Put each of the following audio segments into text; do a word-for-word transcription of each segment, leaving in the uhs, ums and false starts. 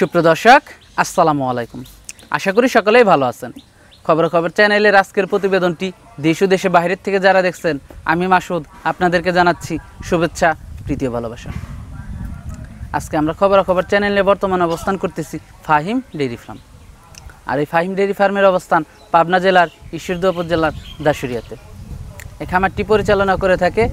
সুপ্রিয় দর্শক আসসালামু আলাইকুম, আশা করি সকলেই ভালো আছেন। খবর খবর চ্যানেলের আজকের প্রতিবেদনটি দেশ ও দেশে বাইরের থেকে যারা দেখছেন, আমি মাসুদ আপনাদেরকে জানাচ্ছি শুভেচ্ছা, প্রীতি ও ভালোবাসা। আজকে আমরা খবর খবর চ্যানেলে বর্তমানে অবস্থান করতেছি ফাহিম ডেইরি ফার্ম। আর এই ফাহিম ডেইরি ফার্মের অবস্থান পাবনা জেলার ঈশ্বরদী উপজেলার দাসুরিয়াতে। এই খামারটি পরিচালনা করে থাকে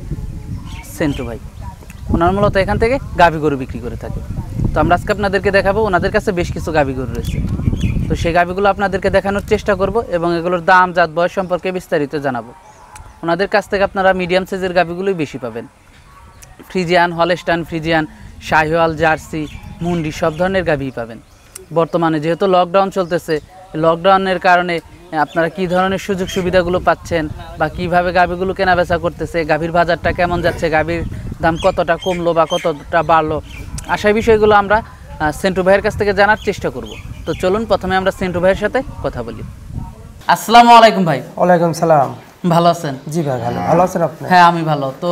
সেন্টু ভাই। ওনার মূলত এখান থেকে গাভী গরু বিক্রি করে থাকে। তো আমরা আজকে আপনাদেরকে দেখাবো, ওনাদের কাছে বেশ কিছু গাভী গরু রয়েছে। তো সেই গাভীগুলো আপনাদেরকে দেখানোর চেষ্টা করব এবং এগুলোর দাম, জাত, বয়স সম্পর্কে বিস্তারিত জানাবো। ওনাদের কাছ থেকে আপনারা মিডিয়াম সাইজের গাভীগুলোই বেশি পাবেন। Friesian, Holstein Friesian, Sahiwal, Jersey, মুন্ডি সব ধরনের গাভী পাবেন। বর্তমানে যেহেতু লকডাউন চলতেছে, লকডাউনের কারণে আপনারা কি ধরনের সুযোগ সুবিধাগুলো পাচ্ছেন বা কিভাবে গাভীগুলো কেনাবেচা করতেছে, গাভীর বাজারটা কেমন যাচ্ছে, গাভীর দাম কতটা কমলো বা কতটা বাড়লো, আশা বিষয়গুলো আমরা সেন্টু ভাইয়ের কাছ থেকে জানার চেষ্টা করব। তো চলুন প্রথমে আমরা সেন্টু ভাইয়ের সাথে কথা বলি। আসসালামু আলাইকুম ভাই। ওয়ালাইকুম সালাম। ভালো আছেন? জি ভাই ভালো। ভালো আছেন আপনি? হ্যাঁ আমি ভালো। তো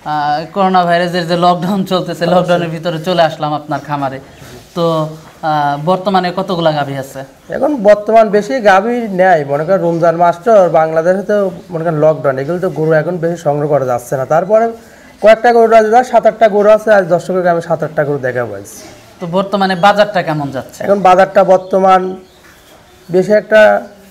করোনা ভাইরাসের যে লকডাউন চলতেছে, লকডাউনের ভিতরে চলে আসলাম আপনার খামারে। তো বর্তমানে কতগুলা গাভী আছে? এখন বর্তমান বেশি গাভী নেয়, মনে করেন রমজান মাসটা বাংলাদেশে তো মনে করেন লকডাউন, এগুলো তো গরু এখন বেশি সংগ্রহ করা যাচ্ছে না। তারপরে কয়েকটা গরু আছে, সাত আটটা গরু আছে, আজ দর্শকের আমি সাত আটটা গরু দেখা পাইছি। তো বর্তমানে বাজারটা কেমন যাচ্ছে? এখন বাজারটা বর্তমান বেশি একটা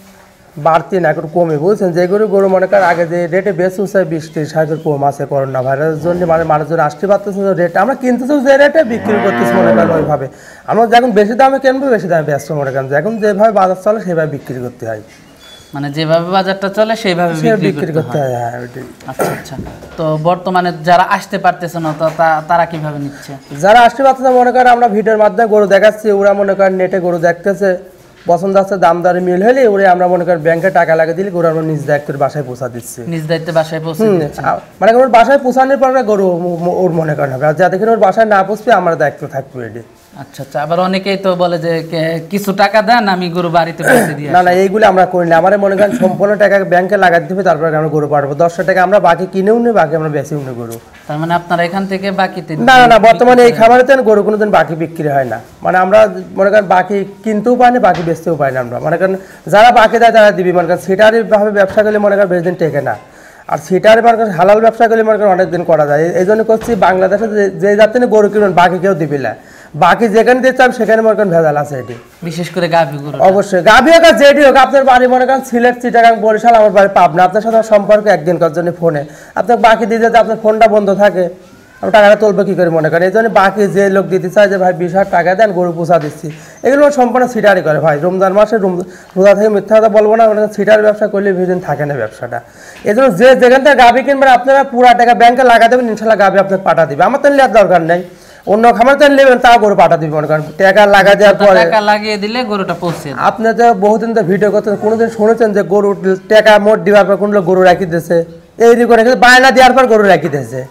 বাড়তি না, এখন কমে, বুঝছেন। যে গরু গরু মনে করেন আগে যে রেটে বেশি উঠছে বিশ ত্রিশ হাজার কম আছে করোনা ভাইরাসের জন্য, মানে মানুষজন আসতে পারতেছে রেট, আমরা কিনতেছি যে রেটে বিক্রি করতেছি মনে করেন ওইভাবে। আমরা যখন বেশি দামে কিনবো বেশি দামে ব্যস্ত মনে করেন, এখন যেভাবে বাজার চলে সেভাবে বিক্রি করতে হয়। মানে যেভাবে বাজারটা চলে সেইভাবে বিক্রি করতে হয়। হ্যাঁ। আচ্ছা আচ্ছা। তো বর্তমানে যারা আসতে পারতেছে না তো তারা কিভাবে নিচ্ছে? যারা আসতে পারতেছে মনে করেন আমরা ভিডিওর মাধ্যমে গরু দেখাচ্ছি, ওরা মনে করেন নেটে গরু দেখতেছে, পছন্দ আছে, দামদারি মিল হলে ওরে আমরা মনে করেন ব্যাংকে টাকা লাগিয়ে দিলে গরু আমরা নিজ দায়িত্বের বাসায় পৌঁছা দিচ্ছি। নিজ দায়িত্বে বাসায় পৌঁছে দিচ্ছি, মানে ওর বাসায় পৌঁছানোর পরে গরু ওর মনে করেন হবে, আর যাতে করে ওর বাসায় না পৌঁছবে আমার দায়িত্ব থাকবে এটি। আচ্ছা আচ্ছা। আবার অনেকেই তো বলে যে কিছু টাকা দেন, আমি গরু বাড়িতে পৌঁছে দিই। না না, এইগুলো আমরা করি না। আমার মনে করেন সম্পূর্ণ টাকা ব্যাংকে লাগাতে হবে, তারপরে আমরা গরু পাঠাবো। দশটা টাকা আমরা বাকি কিনেও নিই, বাকি আমরা বেশিও নিই গরু। তার মানে আপনারা এখান থেকে বাকিতে? না না, বর্তমানে এই খামারেতে গরু কোনোদিন বাকি বিক্রি হয় না। মানে আমরা মনে করেন বাকি কিনতেও পাই না, বাকি বেচতেও পাই না। আমরা মনে করেন যারা বাকি দেয় তারা দিবি, মনে করেন সিটারি ভাবে ব্যবসা করলে মনে করেন বেশি দিন টেকে না। আর সিটারি মনে করেন হালাল ব্যবসা করলে মনে করেন অনেকদিন করা যায়। এই জন্য করছি বাংলাদেশে যে যাতে গরু কিনুন বাকি কেউ দিবি না, বাকি যেখানে দিতে চান সেখানে মনে করেন ভেজাল আছে এটি, বিশেষ করে গাভী গরু। অবশ্যই গাভী হোক আর যেটি হোক, আপনার বাড়ি মনে করেন সিলেট, চিটাগাং, বরিশাল, আমার বাড়ি পাবনা, আপনার সাথে সম্পর্ক একদিনকার জন্য ফোনে, আপনার বাকি দিতে আপনার ফোনটা বন্ধ থাকে, আমি টাকাটা তুলবো কী করে মনে করেন। এই জন্য বাকি যে লোক দিতে চায় যে ভাই বিশ হাজার টাকা দেন গরু পোষা দিচ্ছি, এগুলো সম্পূর্ণ সিটারি করে ভাই। রমজান মাসে রোজা থেকে মিথ্যা কথা বলবো না, সিটারি ব্যবসা করলে ভিড় থাকে না ব্যবসাটা। এই জন্য যে যেখান থেকে গাভী কিনবেন আপনারা পুরা টাকা ব্যাংকে লাগা দেবেন, ইনশাল্লাহ গাভী আপনার পাঠা দিবে। আমার তো নেওয়ার দরকার নেই, অন্য খামার তো নেবেন তাও গরু পাঠা দিবে মনে করেন। টাকা লাগা দেওয়ার পরে টাকা লাগিয়ে দিলে গরুটা পৌঁছে। আপনি তো বহুদিন তো ভিডিও করতেন, কোনোদিন শুনেছেন যে গরু টাকা মোট দেওয়ার পর কোনো গরু রাখি দিয়েছে? এই করে বায়না দেওয়ার পর গরু রাখি দিয়েছে,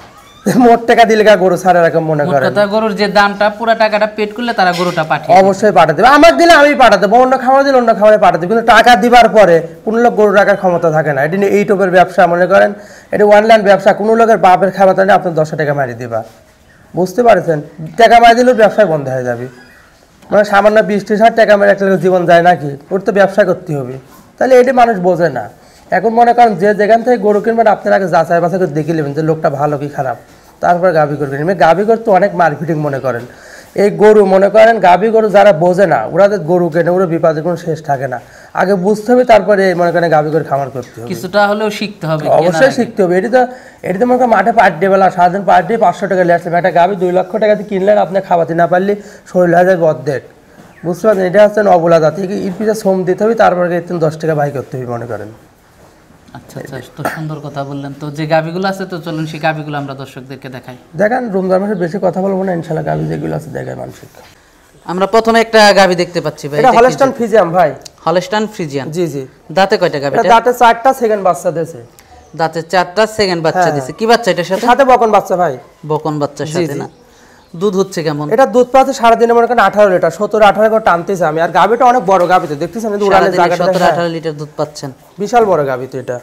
মোট টাকা দিলে গরু ছাড়া রাখা মনে করে। গরুর যে দামটা পুরো টাকাটা পেড করলে তারা গরুটা পাঠিয়ে অবশ্যই পাঠা দেবে। আমার দিলে আমি পাঠা দেবো, অন্য খামার দিলে অন্য খামারে পাঠা দেবে, কিন্তু টাকা দিবার পরে কোনো লোক গরু রাখার ক্ষমতা থাকে না। এটি এই টোপের ব্যবসা মনে করেন, এটি অনলাইন ব্যবসা, কোনো লোকের বাপের ক্ষমতা নেই আপনার দশটা টাকা মারি দিবা, বুঝতে পারছেন? টাকা মারি দিলেও ব্যবসায় বন্ধ হয়ে যাবে। মানে সামান্য বিশ ত্রিশ হাজার টাকা মেরে একটা জীবন যায় নাকি? ওর তো ব্যবসা করতে হবে, তাহলে এটি মানুষ বোঝে না। এখন মনে করেন যে যেখান থেকে গরু কিনবেন আপনার আগে যাচাই বাছাই করে দেখে নেবেন যে লোকটা ভালো কি খারাপ, তারপরে গাভী গরু কিনবেন। গাভী গরু তো অনেক মার্কেটিং মনে করেন, এই গরু মনে করেন গাভী গরু যারা বোঝে না ওরা গরু কেনে, ওরা বিপদের কোনো শেষ থাকে না। আগে বুঝতে হবে, তারপরে মনে করেন গাভী গরু খামার করতে হবে, কিছুটা হলেও শিখতে হবে, অবশ্যই শিখতে হবে। এটি তো এটি তো মনে করেন মাঠে পাট দিয়ে বেলা সারাদিন পাট দিয়ে পাঁচশো টাকা লেট একটা গাভী দুই লক্ষ টাকা দিয়ে কিনলেন, আপনি খাওয়াতে না পারলে শরীর হয়ে যাবে অর্ধেক, বুঝতে পারছেন? এটা হচ্ছে অবলা জাতি, এর পিছনে শ্রম দিতে হবে, তারপরে দশ টাকা ভাই করতে হবে মনে করেন। আচ্ছা আচ্ছা, তো সুন্দর কথা বললেন। তো যে গাভীগুলো আছে তো চলুন সেই গাভীগুলো আমরা দর্শকদেরকে দেখাই। দেখেন রমজান মাসে বেশি কথা বলবো না, ইনশাআল্লাহ গাভী যেগুলো আছে দেখায় মানুষকে। আমরা প্রথমে একটা গাভী দেখতে পাচ্ছি ভাই, এটা হলস্টাইন ফ্রিজিয়ান ভাই। হলস্টাইন ফ্রিজিয়ান, জি জি। দাঁতে কয়টা গাভী? এটা দাঁতে চারটা, সেকেন্ড বাচ্চা দিয়েছে। দাঁতে চারটা, সেকেন্ড বাচ্চা দিয়েছে। কি বাচ্চা এটার সাথে? সাথে বকন বাচ্চা ভাই। বকন বাচ্চার সাথে না? দুধ হচ্ছে কেমন? এটা দুধ পাচ্ছে সারাদিনে মনে করেন আঠারো লিটার, সতেরো আঠারো করে টানতেছে আমি। আর গাভীটা অনেক বড় গাভী, তো দেখতেছেন সতেরো আঠারো লিটার দুধ পাচ্ছেন, বিশাল বড় গাভী। তো এটা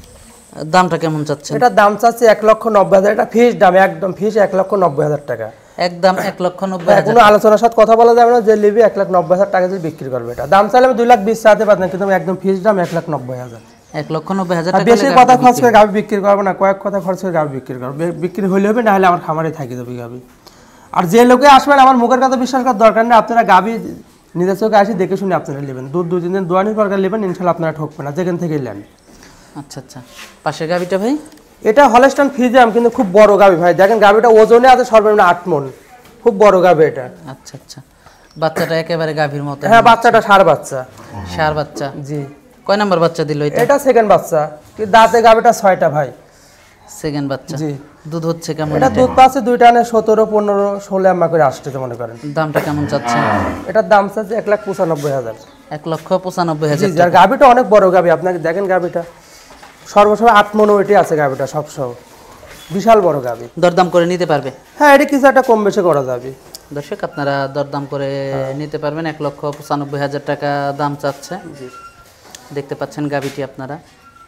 দামটা কেমন চাচ্ছেন? এটা দাম চাচ্ছে এক লক্ষ নব্বই হাজার, এটা ফিস দাম, একদম ফিস এক লক্ষ নব্বই হাজার টাকা। একদম এক লক্ষ নব্বই হ্যাঁ, হাজার কোনো আলোচনার সাথে কথা বলা যাবে না, যে লিবি এক লাখ নব্বই হাজার টাকা দিয়ে বিক্রি করবে। এটা দাম চাইলে আমি দুই লাখ বিশ চাইতে পারতাম, কিন্তু আমি একদম ফিক্সড দাম এক লাখ নব্বই হাজার। এক লক্ষ নব্বই হাজার আর টাকা বেশি কথা খরচ করে গাভি বিক্রি করবো না, কয়েক কথা খরচ করে গাভি বিক্রি করবো, বে- বিক্রি হলে হবে, না হলে আমার খামারে থাকি যাবে গাভি। আর যে লোকে আসবেন আমার মুখের কথা বিশ্বাস করার দরকার নেই, আপনারা গাভি নিজের চোখে আসি দেখে শুনে আপনারা নেবেন, দুধ দুই তিন দিন দোয়ানির পর নেবেন, ইনশাল্লাহ আপনারা ঠকবেন না, যেখান থেকেই নেন। আচ্ছা আচ্ছা, পাশের গাভিটা ভাই? এটা হলস্টাইন ফ্রিজিয়ান, কিন্তু খুব বড় গাভি ভাই, দেখেন গাভিটা ওজনে আছে সর্বনিম্ন আট মন, খুব বড় গাভি এটা। আচ্ছা আচ্ছা, বাচ্চাটা একেবারে গাভীর মতো। হ্যাঁ, বাচ্চাটা ষাঁড় বাচ্চা। ষাঁড় বাচ্চা? জি। কয় নাম্বার বাচ্চা দিল এটা? এটা সেকেন্ড বাচ্চা, কিন্তু দাঁতে গাভিটা ছয়টা ভাই। সেকেন্ড বাচ্চা। জি। দুধ হচ্ছে কেমন? এটা দুধ পাচ্ছে দুই টানে সতেরো পনেরো ষোলো আম্মা করে আসতেছে মনে করেন। দামটা কেমন চাচ্ছেন? এটার দাম চাচ্ছে এক লাখ পঁচানব্বই হাজার। এক লক্ষ পঁচানব্বই হাজার। আর গাভিটা অনেক বড় গাভি, আপনাকে দেখেন গাভিটা সর্বসময় আট মন ওইটি আছে গাভিটা, সব সহ বিশাল বড় গাভি। দরদাম করে নিতে পারবে? হ্যাঁ, এটা কিছু একটা কম বেশি করা যাবে। দর্শক আপনারা দরদাম করে নিতে পারবেন, এক লক্ষ পঁচানব্বই হাজার টাকা দাম চাচ্ছে। জি। দেখতে পাচ্ছেন গাভিটি আপনারা,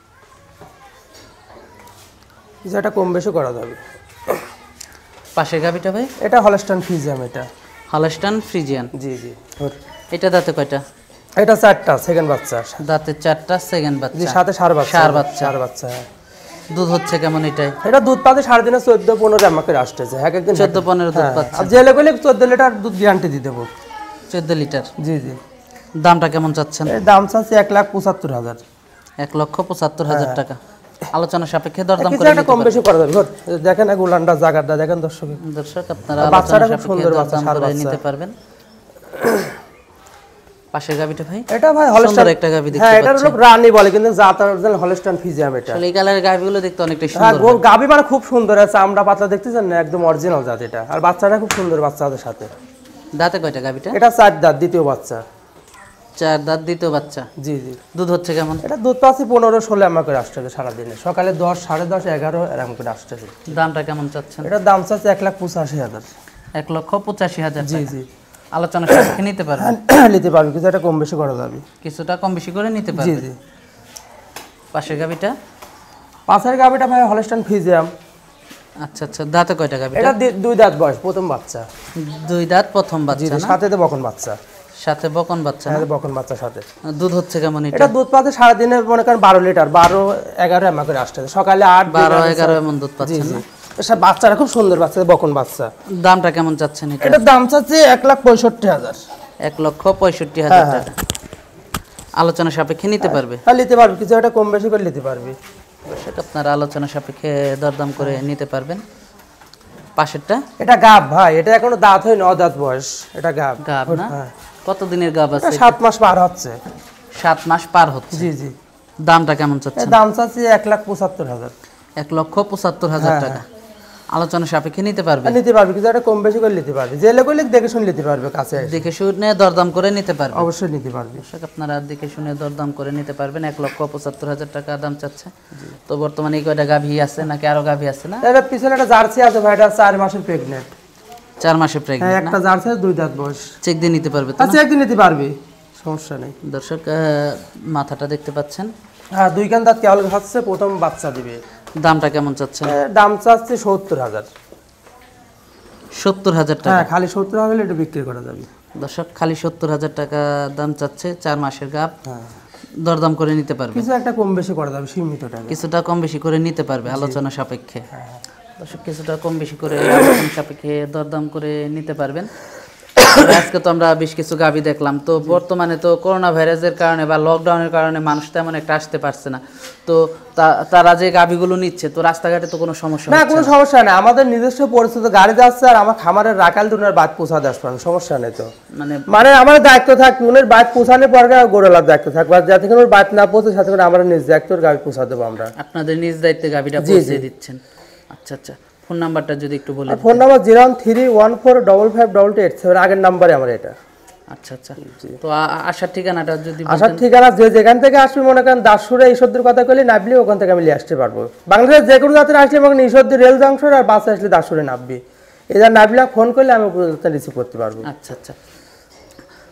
কিছু একটা কম বেশি করা যাবে। পাশের গাভিটা ভাই? এটা হলস্টাইন ফ্রিজিয়ান। এটা হলস্টাইন ফ্রিজিয়ান। জি জি। এটা দাঁতে কয়টা? এটা চারটা, সেকেন্ড বাচ্চা। দাঁতে চারটা, সেকেন্ড জি, বাচ্চা। সাথে ষাঁড় বাচ্চা। ষাঁড় বাচ্চা। ষাঁড় বাচ্চা, হ্যাঁ। দুধ হচ্ছে কেমন এটাই? এটা দুধ পাতে সাড়ে দিনে চোদ্দ পনেরো আমাকে আসতেছে, হ্যাঁ একদিন চোদ্দ পনেরো দুধ পাচ্ছে। আর যে লেগে চোদ্দ লিটার দুধ গ্যারান্টি দিয়ে দেবো। চোদ্দ লিটার? জি জি। দামটা কেমন চাচ্ছেন? এর দাম চাচ্ছি এক লাখ পঁচাত্তর হাজার। এক লক্ষ পঁচাত্তর হাজার টাকা। আলোচনা সাপেক্ষে দরদাম কিছু করে একটা নিতে কম পারবেন। বেশি করা যাবে। ঘর, দেখেন এক উলানটা জায়গাটা দেখেন দর্শক। দর্শক আপনারা আর বাচ্চাটা আলোচনা খুব সাপেক্ষে সুন্দর বাচ্চা, দরদাম ষাঁড় করে বাচ্চা। নিতে পারবেন। পাশের গাভিটা ভাই? এটা ভাই সুন্দর হলস্টাইন একটা গাভি দেখতে হ্যাঁ, এটা পাচ্ছি। লোক রানী বলে, কিন্তু জাত অরিজিনাল হলস্টাইন ফ্রিজিয়ান এটা। আসলে এই কালারের গাভিগুলো দেখতে অনেকটা হ্যাঁ, সুন্দর। গো- গাভি মানে খুব সুন্দর আছে, আমরা পাতলা দেখতেছেন না, একদম অরিজিনাল জাত এটা। আর বাচ্চাটা খুব সুন্দর বাচ্চাদের সাথে। দাঁতে কয়টা গাভিটা? এটা চার দাঁত, দ্বিতীয় বাচ্চা। চার দাঁত, দ্বিতীয় বাচ্চা। জি জি। দুধ হচ্ছে কেমন? এটা দুধ পাচ্ছি পনেরো ষোলো আমার করে আসতেছে সারাদিনে, সকালে দশ সাড়ে দশ এগারো এরকম করে আসতেছে। দামটা কেমন চাচ্ছেন? এটার দাম চাচ্ছে এক লাখ পঁচাশি হাজার। এক লক্ষ পঁচাশি হাজার জি টাকা। জি। আলোচনা সাপেক্ষে নিতে পারবেন? নিতে পারবি, কিছু একটা কম বেশি করা যাবে। কিছুটা কম বেশি করে নিতে জি পারবেন। জি। পাশের গাভিটা? পাঁচের গাভিটা ভাই হলস্টাইন ফ্রিজিয়ান। আচ্ছা আচ্ছা, দাঁতে কয়টা গাভিটা? এটা দি- দুই দাঁত বয়স, প্রথম বাচ্চা। দুই দাঁত, প্রথম জি বাচ্চা জি, না? সাথে তো বকন বাচ্চা। সাথে বকন বাচ্চা না? হ্যাঁ, বকন বাচ্চার সাথে। দুধ হচ্ছে কেমন এটা? এটা দুধ পাতে সারাদিনে মনে করেন বারো লিটার, বারো এগারো এমা করে আসতেছে, সকালে আট বারো বিকালে এগারো চার। এমন দুধ জি পাচ্ছেন জি। না? এসব বাচ্চাটা খুব সুন্দর বাচ্চা, বকন বাচ্চা। দামটা কেমন চাচ্ছেন এটা? এটার দাম চাচ্ছে এক লাখ পঁয়ষট্টি হাজার। এক লক্ষ পঁয়ষট্টি হাজার হ্যাঁ, টাকা। আলোচনা সাপেক্ষে নিতে পারবে? হ্যাঁ, নিতে পারবি, কিছু একটা কম বেশি করে নিতে পারবি। সেটা আপনারা আলোচনা সাপেক্ষে দরদাম করে নিতে পারবেন। পাশেরটা? এটা গাব ভাই, এটা এখনো দাঁত হয় ন দাঁত বয়স, এটা গাব। গাব না? হ্যাঁ। কত দিনের গাব এটা আছে? সাত মাস পার হচ্ছে। সাত মাস পার হচ্ছে। জি জি। দামটা কেমন এর চাচ্ছেন? দাম চাচ্ছি এক লাখ পঁচাত্তর হাজার। এক লক্ষ পঁচাত্তর হাজার হ্যাঁ, টাকা। আলোচনা সাপেক্ষে নিতে পারবে? আর নিতে পারবি, কিছু একটা কম বেশি করে নিতে পারবি, যে লোক দেখে শুনে নিতে পারবে, কাছে এসে। দেখে শুনে দরদাম করে নিতে পারবে? অবশ্যই নিতে পারবি। দর্শক আপনারা দেখে শুনে দরদাম করে নিতে পারবেন। এক লক্ষ পঁচাত্তর হাজার টাকা দাম চাচ্ছে। তো বর্তমানে এই কয়টা গাভী আছে নাকি আরো গাভী আছে না? এটা পিছনে একটা জার্সি আছে ভাই, এটা চার মাসের প্রেগনেন্ট। চার মাসে হ্যাঁ, প্রেগনেন্ট না? একটা জার্সি আছে, দুই দাঁত বয়স। চেক দিয়ে নিতে পারবে তো? আচ্ছা, একদিন নিতে পারবি, সমস্যা নেই। দর্শক আহ, মাথাটা দেখতে পাচ্ছেন, হ্যাঁ, দুই কান দাঁত কেবল খাচ্ছে, প্রথম বাচ্চা দিবে। দামটা কেমন চাচ্ছেন? এর দাম চাচ্ছে সত্তর হাজার। সত্তর হাজার টাকা। হ্যাঁ, খালি সত্তর হাজার হলে এটা বিক্রি করা যাবে। দর্শক খালি সত্তর হাজার টাকা দাম চাচ্ছে, চার মাসের গাভ। হ্যাঁ, দরদাম করে নিতে পারবে? কিছু একটা কম বেশি করা যাবে, সীমিত টাকা। কিছুটা কম বেশি করে নিতে পারবে আলোচনা সাপেক্ষে। দর্শক কিছুটা কম বেশি করে আলোচনা সাপেক্ষে দরদাম করে নিতে পারবেন। তবে আজকে তো আমরা বেশ কিছু গাভী দেখলাম। তো বর্তমানে তো করোনা ভাইরাসের কারণে বা লকডাউনের কারণে মানুষ তেমন একটা আসতে পারছে না। তো তা- তারা যে গাভীগুলো নিচ্ছে, তো রাস্তাঘাটে তো কোনো সমস্যা না, হচ্ছে কোনো না? সমস্যা নেই, আমাদের নিজস্ব পরিচিত গাড়ি যাচ্ছে, আর আমার খামারের রাখাল দুনের বাদ পৌঁছা দেওয়ার পারেন, সমস্যা নেই তো। মানে মানে আমার দায়িত্ব থাকবে, উনের বাদ পৌঁছানোর পরে গোড়ালার দায়িত্ব থাকবে, আর যাতে করে ওর বাদ না পৌঁছে সাথে করে আমরা নিজ দায়িত্বের গাড়ি পৌঁছা দেবো আমরা। আপনাদের নিজ দায়িত্বে গাভীটা জি, পৌঁছে জি। দিচ্ছেন। আচ্ছা আচ্ছা, ফোন নাম্বারটা যদি একটু বলে phone number zero one three one four double five double two eight seven, আগের নাম্বারে আমার এটা। আচ্ছা আচ্ছা, তো আ- আ- আসার ঠিকানাটা যদি আসার বলতেন। ঠিকানা যে যেখান থেকে আসবে, মনে করেন দাসুরে ঈশ্বরদের কথা কইলে নাবলি, ওখান থেকে আমি নিয়ে আসতে পারবো। বাংলাদেশের যে কোনো জাতের আসলে মনে করেন ঈশ্বরদের রেল জংশন, আর বাসে আসলে দাসুরে নাববি, এদের নাবলা ফোন করলে আমি রিসিভ করতে পারবো। আচ্ছা আচ্ছা,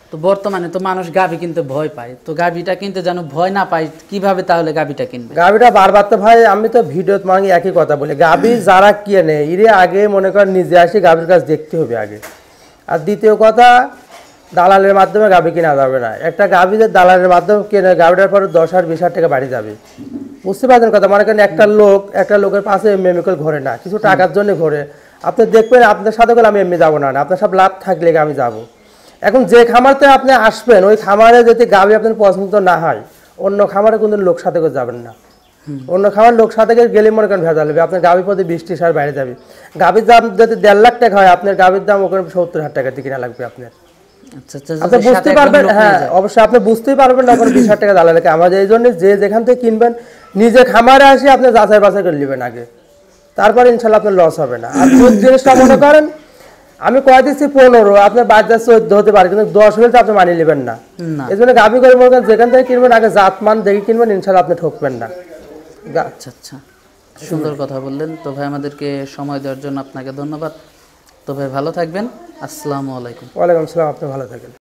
তো বর্তমানে তো মানুষ গাভী কিনতে ভয় পায়, তো গাভীটা কিনতে যেন ভয় না পায়, কিভাবে তাহলে গাভীটা কিনবে? গাভীটা বারবার তো ভাই আমি তো ভিডিওতে মানে একই কথা বলি, গাভী যারা কিনে এর আগে মনে করেন নিজে আসি গাভীর কাছে দেখতে হবে আগে। আর দ্বিতীয় কথা, দালালের মাধ্যমে গাভী কেনা যাবে না। একটা গাভীদের দালালের মাধ্যমে কেনে গাভীটার পরে দশ হাজার বিশ হাজার টাকা বাড়ি যাবে, বুঝতে পারছেন কথা? মনে করেন একটা লোক একটা লোকের পাশে মেমিকল ঘরে না, কিছু টাকার জন্য ঘরে, আপনি দেখবেন আপনার সাথে করে আমি এমনি যাবো না, আপনার সব লাভ থাকলে আমি যাবো। এখন যে খামারতে আপনি আসবেন ওই খামারে যদি গাভী আপনার পছন্দ না হয়, অন্য খামারে কিন্তু লোক সাথে করে যাবেন না। অন্য খামার লোক সাথে করে গেলে মনে করেন ভেজা যাবে, আপনার গাভীর প্রতি বিশ ত্রিশ হাজার বাইরে যাবে। গাভীর দাম যদি দেড় লাখ টাকা হয়, আপনার গাভীর দাম ওখানে সত্তর হাজার টাকা দিয়ে কিনা লাগবে আপনার। আচ্ছা আচ্ছা, আপনি বুঝতে পারবেন, হ্যাঁ অবশ্যই আপনি বুঝতেই পারবেন না ওখানে বিশ হাজার টাকা দালালকে। আমাদের এই জন্য যে যেখান থেকে কিনবেন নিজে খামারে আসে আপনি যাচাই বাছাই করে নেবেন আগে, তারপরে ইনশাল্লাহ আপনার লস হবে না। আর দুধ জিনিসটা মনে করেন আমি কয় দিচ্ছি পনেরো, আপনার বাজার চোদ্দ হতে পারে, কিন্তু দশ হলে তো আপনি মানিয়ে নেবেন না। এই জন্য গাভী করে মনে করেন যেখান থেকে কিনবেন আগে জাত মান দেখে কিনবেন, ইনশাল্লাহ আপনি ঠকবেন না। আচ্ছা আচ্ছা, সুন্দর কথা বললেন। তো ভাই আমাদেরকে সময় দেওয়ার জন্য আপনাকে ধন্যবাদ। তো ভাই ভালো থাকবেন, আসসালামু আলাইকুম। ওয়ালাইকুম আসসালাম, আপনি ভালো থাকেন।